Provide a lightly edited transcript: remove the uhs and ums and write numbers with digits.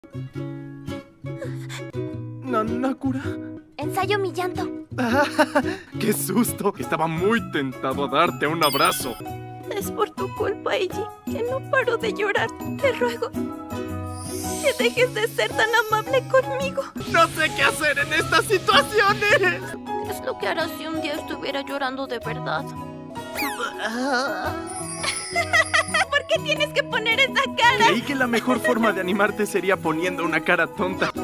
¿Nanakura? Ensayo mi llanto. ¡Qué susto! Estaba muy tentado a darte un abrazo. Es por tu culpa, Eiji, que no paro de llorar. Te ruego que dejes de ser tan amable conmigo. ¡No sé qué hacer en estas situaciones! ¿Qué es lo que harás si un día estuviera llorando de verdad? ¿Por qué tienes que poner esa cara? Creí que la mejor forma de animarte sería poniendo una cara tonta.